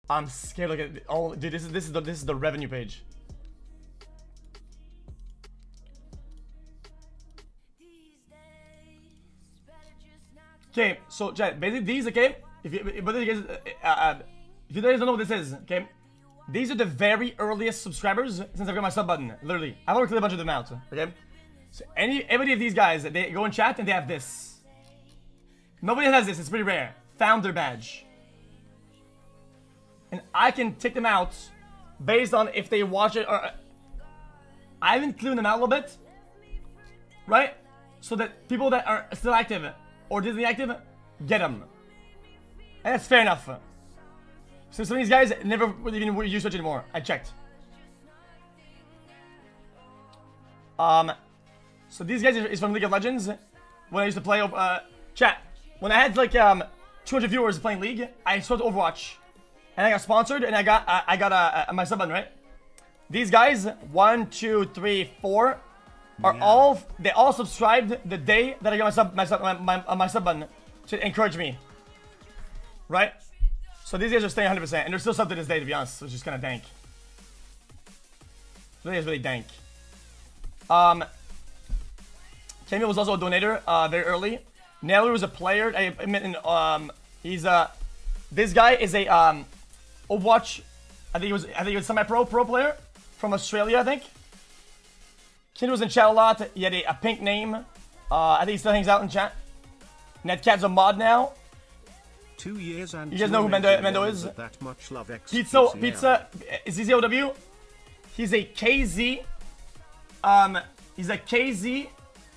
I'm scared. Look at it. Oh, dude, this is the revenue page. Okay, so chat, basically these, okay, if you guys don't know what this is, okay, these are the very earliest subscribers since I've got my sub button, literally. I've already cleared a bunch of them out, okay? So any of these guys, they go in chat and they have this. Nobody has this, it's pretty rare. Founder badge. And I can take them out based on if they watch it or... I haven't cleared them out a little bit, right? So that people that are still active or Disney active, get them. And that's fair enough. So some of these guys never even use Twitch anymore. I checked. So these guys is from League of Legends. When I used to play, chat. When I had like 200 viewers playing League, I started Overwatch, and I got sponsored, and I got my sub button, right? These guys, 1, 2, 3, 4. They all subscribed the day that I got my sub button to encourage me, right? So these guys are staying 100%, and they're still sub to this day, to be honest, which is kind of dank. Really is really dank. Camille was also a donator very early. Naylor was a player. He's this guy is a Overwatch. I think he was semi-pro player from Australia, I think. Kid was in chat a lot. He had a pink name. I think he still hangs out in chat. Netcat's a mod now. 2 years and you guys know who Mendo is? That much love Pizza is xQcOW. He's a KZ. He's a KZ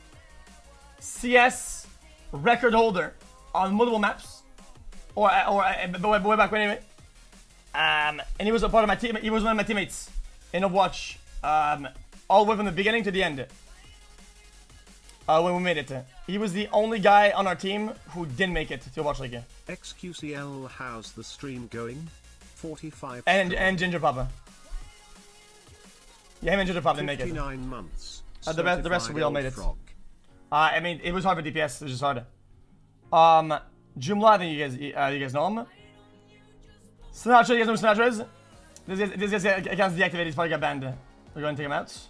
CS record holder on multiple maps. Or way back when, anyway. And he was a part of my team. He was one of my teammates in Overwatch. All the way from the beginning to the end. When we made it. He was the only guy on our team who didn't make it to Overwatch League. xQcL, how's the stream going? 45. And Ginger Papa. Yeah, him and Ginger Papa didn't make it. 59 months. The rest we all made it. Frog. I mean, it was hard for DPS. It was just hard. Jumla, I think you guys know him. Sinatra, you guys know who Sinatra is? This guy's account's deactivated. He's probably got banned. We're going to take him out.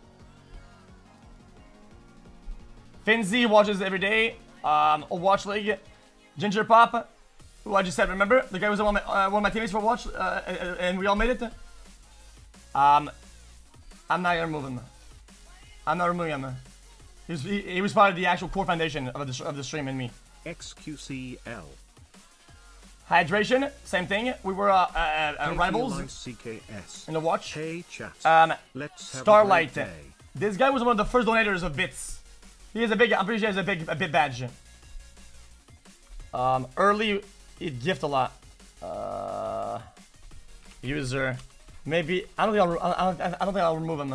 Finzi watches every day. Overwatch League. Ginger Pop, who I just said, remember? The guy was one of my teammates for Overwatch, and we all made it. I'm not gonna remove him. I'm not removing him. He was part of the actual core foundation of the stream and me. xQcL. Hydration, same thing. We were rivals in the watch. Hey chat. Let's Starlight. This guy was one of the first donators of bits. He has a big. I'm pretty sure he has a bit badge. Early, he'd gift a lot. User, maybe. I don't think I'll remove him.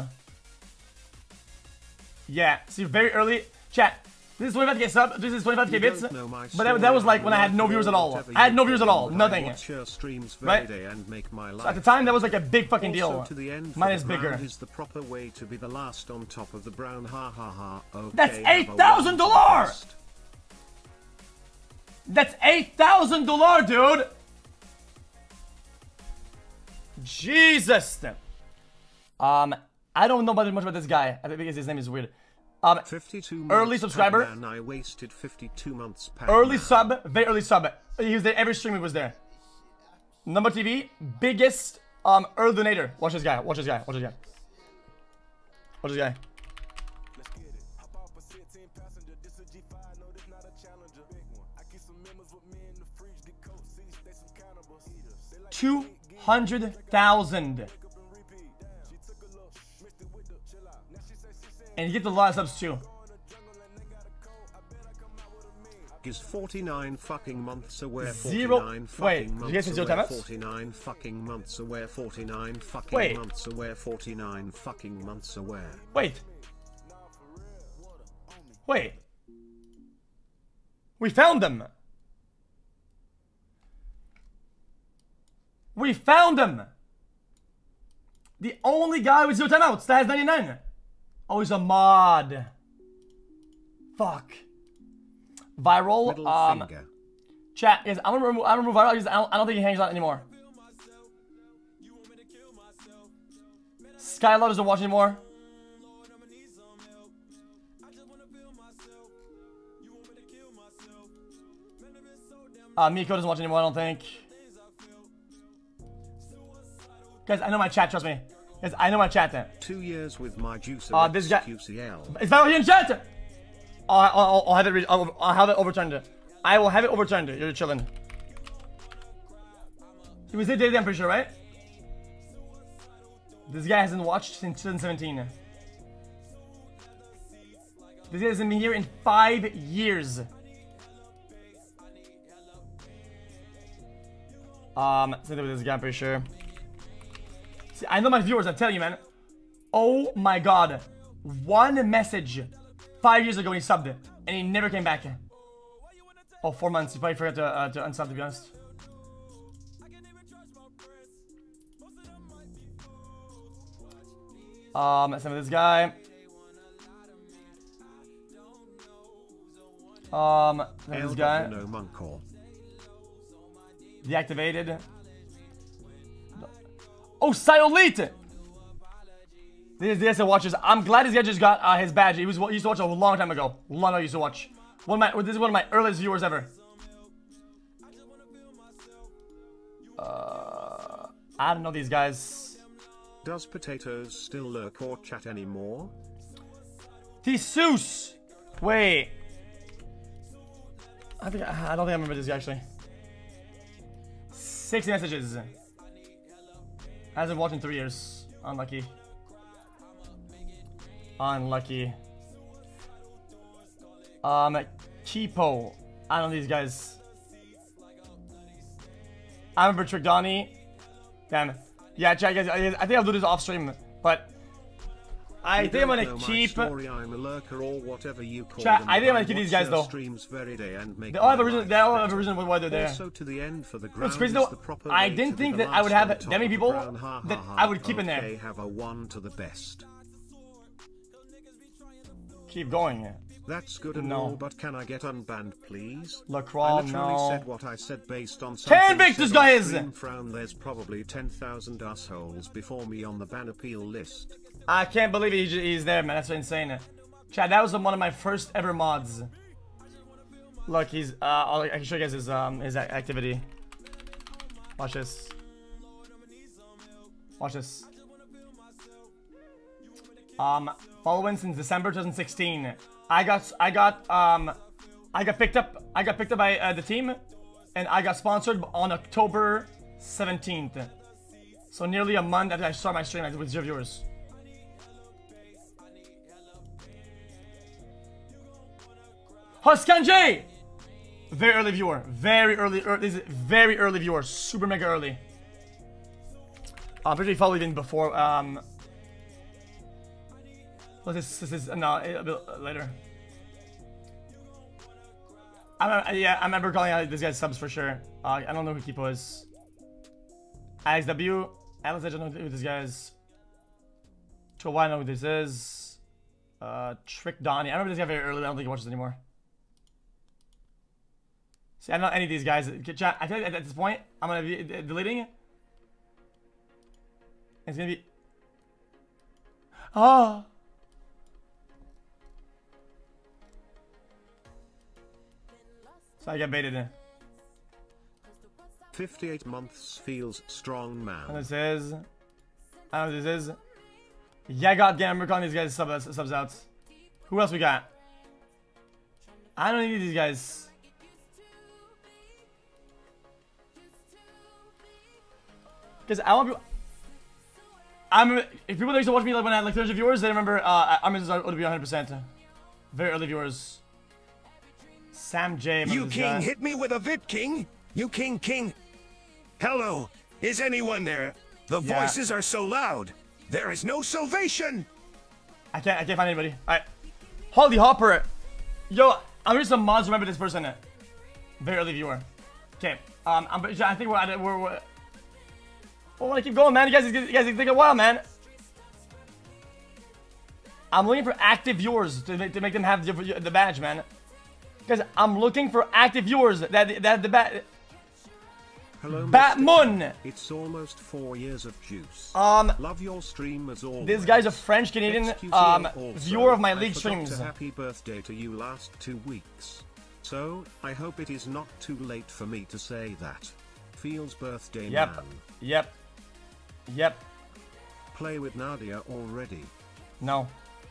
Yeah. See, very early. Chat. This is 25k sub. This is 25k bits. But that was like when I had no viewers at all. I had no viewers at all. Nothing. Right? So at the time, that was like a big fucking deal. Mine is bigger. Is the proper way to be the last on top of the brown. Ha ha ha. Okay, that's $8,000. That's $8,000, dude. Jesus. I don't know much about this guy. I think because his name is weird. 52 early subscriber. I wasted 52 months. Early sub, very early sub. He was there every stream. He was there. Number TV, biggest early donator. Watch this guy. Watch this guy. Watch this guy. Watch this guy. $200,000. And you get a lot of subs too. Is 49 fucking months away. Zero. 49 Wait, fucking did you get to zero months timeouts? 49 fucking months away. 49 fucking months away. 49 fucking months away. Wait. Wait. We found them. We found them. The only guy with zero timeouts that has 99. Oh, he's a mod. Fuck. Viral. Chat is. I'm gonna remove Viral because I don't think he hangs out anymore. Skylar doesn't watch anymore. Miko doesn't watch anymore, I don't think. Guys, I know my chat, trust me. Guys, I know my chat then. 2 years with my juicer. This guy. xQcL. It's not here in chat! I'll have it overturned. I will have it overturned. You're chilling. He was there daily, I'm pretty sure, right? This guy hasn't watched since 2017. This guy hasn't been here in 5 years. Same with this guy, I'm pretty sure. See, I know my viewers, I tell you, man. Oh my god. One message 5 years ago when he subbed it, and he never came back. Oh, 4 months. He probably forgot to unsub, to be honest. Same with this guy. Same with this guy. Deactivated. Oh, Cyolite! This watches. I'm glad this guy just got his badge. He used to watch a long time ago. Long ago, he used to watch. This is one of my earliest viewers ever. I don't know these guys. Does potatoes still lurk or chat anymore? Theseus! Wait. I don't think I remember this guy actually. 60 messages. Hasn't watched in 3 years. Unlucky. Unlucky. Kipo. I don't know these guys. I remember Trigdani. Damn. Yeah, chat guys. I think I'll do this off stream, but I think I'm gonna keep. Story, I'm a lurker or whatever you call chat. them. I think I'm gonna keep these guys though. Streams very day and make they all have a reason. They all have a reason why they're there. Also to the end for the What's crazy though, I didn't think that I would have that many people that I would keep in there. Okay, have a 1 to the best. Keep going. That's good and all, but can I get unbanned, please? LaCroix, I literally no. said what I said based on something. Convict this guy is! Frown, there's probably 10,000 assholes before me on the ban appeal list. I can't believe he's there, man. That's insane. Chad, that was one of my first ever mods. Look, he's I can show you guys his activity. Watch this. Watch this. Following since December 2016. I got picked up by the team, and I got sponsored on October 17th. So nearly a month after I started my stream with 0 viewers. Huskanje! Very early viewer. Very early. This is very early viewer. Super mega early. I'm pretty sure he followed in before. Well, this is no, a bit later. Yeah, I remember calling out this guy's subs for sure. I don't know who Kipo is. IXW. Alice, I don't know who this guy is. Chua, I know who this is. Trick Donnie. I remember this guy very early. I don't think he watches anymore. See, I don't know any of these guys. Chat, I feel like at this point, I'm gonna be deleting it. It's gonna be. Oh. So I got baited in. 58 months feels strong, man. And this is. I don't know what this is. Yeah, goddamn, we're calling these guys subs out. Who else we got? I don't need these guys. Because I want people. If people that used to watch me like when I had like 300 viewers, they remember I'm going to be 100%. Very early viewers. Sam J. You king hit me with a vit king? You king. Hello, is anyone there? The voices are so loud. There is no salvation. I can't find anybody. Alright. Holly Hopper. Yo, I'm reading some mods. Remember this person. Very early viewer. Okay. I think we're I want to keep going, man. You guys take a while, man. I'm looking for active viewers to make them have the badge, man. Guys, I'm looking for active viewers that the badge. Hello, Batmoon. Mr. It's almost 4 years of juice. Love your stream as always. This guy's a French Canadian viewer of my league streams. To happy birthday to you last 2 weeks. So I hope it is not too late for me to say that. Feels birthday man. Yep. Play with Nadia already. No.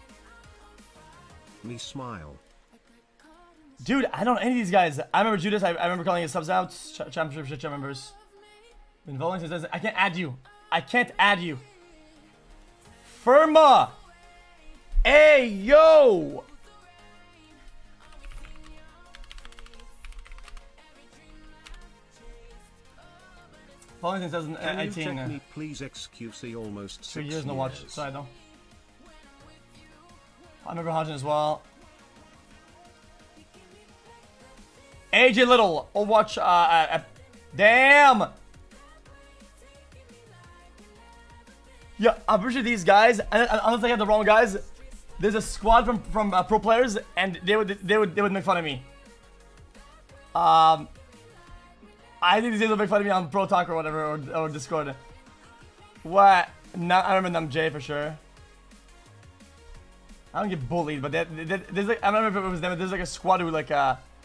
Me smile. Dude, I don't know any of these guys. I remember Judas. I remember calling his subs out. Championship members. Been voting since I can't add you. I can't add you. Firma. Hey yo. Following since 2018. Can you check me, please? xQc almost 6 2 years years. no watch. Sorry though. I remember Hodgin as well. AJ Little, Overwatch, damn! Yeah, I'm pretty sure these guys, unless I get the wrong guys, there's a squad from pro players, and they would make fun of me. I think these guys will make fun of me on Pro Talk or whatever, or Discord. What? No, I remember them Jay for sure. I don't get bullied, but there's like, I don't remember if it was them, but there's like a squad who like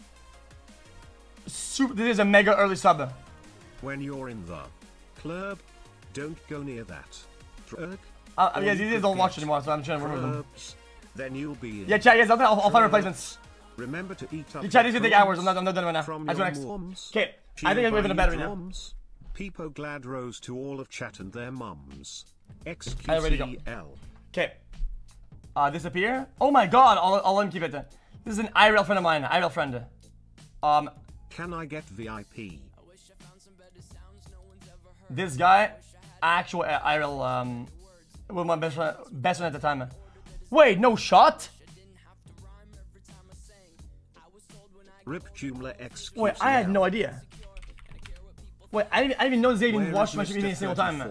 super, this is a mega early sub. When you're in the club, don't go near that. Yeah, these don't watch anymore, so I'm trying to remove them. Then you'll be in. Yeah, chat, yes, I'll find replacements. Remember to eat up. The chat is gonna take hours. I'm not done right now. That's next. Okay, I think I'm living a battery now. Peepo glad rose to all of chat and their mums. xQcL. Okay. Disappear. Oh my god, I'll let him keep it. This is an IRL friend of mine. IRL friend. Can I get VIP? This guy, actual IRL, was my best friend at the time. Wait, no shot? Rip Jumla xQcL. Wait, I had no idea. Wait, I didn't even know they even watched my stream a single time.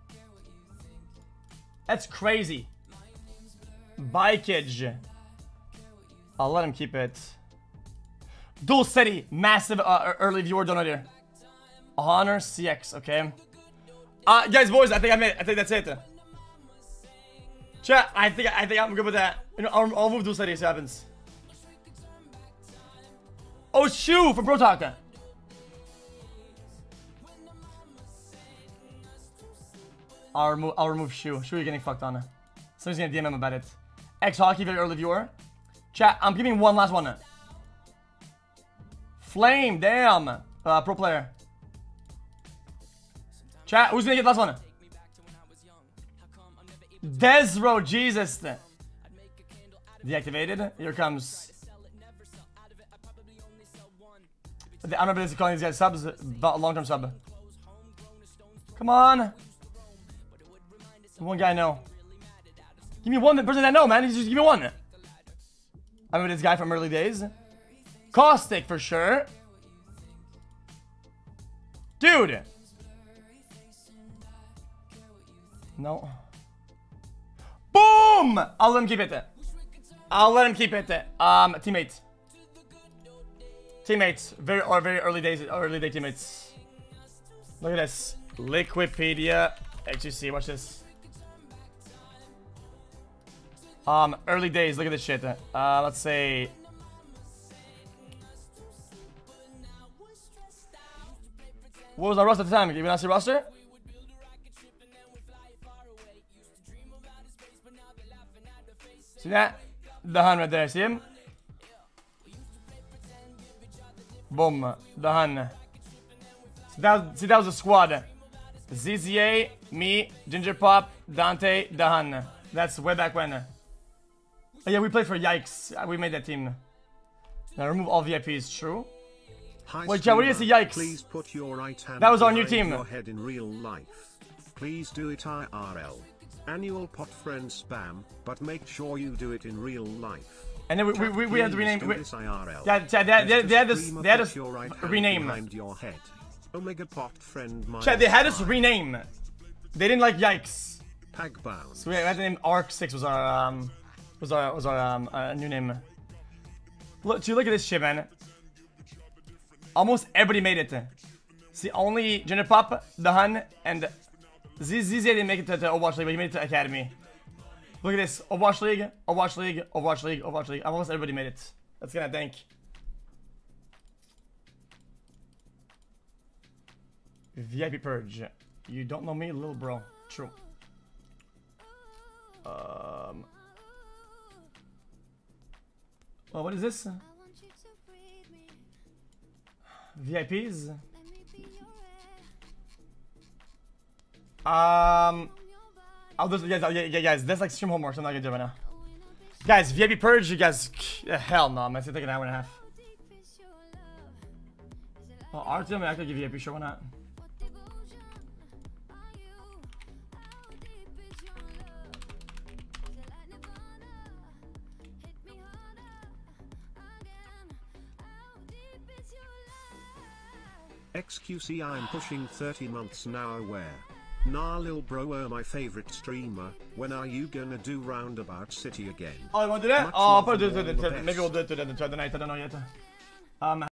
That's crazy. Bye, kids. I'll let him keep it. Dual City, massive early viewer donor here. Honor CX, okay. Guys, boys, I think I made it. I think that's it. Chat, I think I'm good with that. You know, I'll move Dual City so it happens. Oh, Shu from Pro Talk. I'll remove Shu. Shu, you're getting fucked on. Somebody's gonna DM him about it. X Hockey, very early viewer. Chat, I'm giving one last one. Flame, damn. Pro player. Chat, who's gonna get the last one? Desro, Jesus. Deactivated. Here comes. I remember this calling these guys subs, long-term sub. Come on. One guy, no. Give me one person that know, man. Just give me one. I remember this guy from early days. Caustic for sure. Dude. No. Boom! I'll let him keep it. I'll let him keep it. Teammates. Teammates. Very early day teammates. Look at this. Liquipedia. xQc, watch this. Early days, look at this shit. Let's say. What was our roster at the time? Can you not see roster? See that? The Hun right there, see him? Boom, the Hun. See, that was a squad. ZZA, me, Ginger Pop, Dante, the Hun. That's way back when. Oh yeah, we played for Yikes. We made that team. Now remove all VIPs, true. Wait, chat, what do you see, Yikes? Please put your right hand that was our new team. Your head in real life. Please do it IRL. Annual pot friend spam, but make sure you do it in real life. And then we had to rename. Yeah, chat, they had us rename. Behind your head. Omega pot friend. Chat, they had us rename. They didn't like Yikes. Pag bound. So we had to name Arc6 was our new name. Look at this shit, man. Almost everybody made it. See, only Junior Pop, the Hun, and ZZ didn't make it to Overwatch League, but he made it to Academy. Look at this. Overwatch League, Overwatch League, Overwatch League, Overwatch League. Almost everybody made it. That's gonna thank. VIP Purge. You don't know me, little bro. True. Well, what is this? VIPs? I'll do, yeah, guys, that's like stream homework, so I'm not gonna do it right now. Guys, VIP Purge, you guys, hell no, man, it's gonna take an hour and a half. Well, Artem, I could give VIP, sure, why not? xQc, I'm pushing 30 months now. Where? Nah, lil bro, my favorite streamer. When are you gonna do Roundabout City again? Oh, you wanna do that? Oh, I'll probably do it. Maybe we'll do it the night. I don't know yet.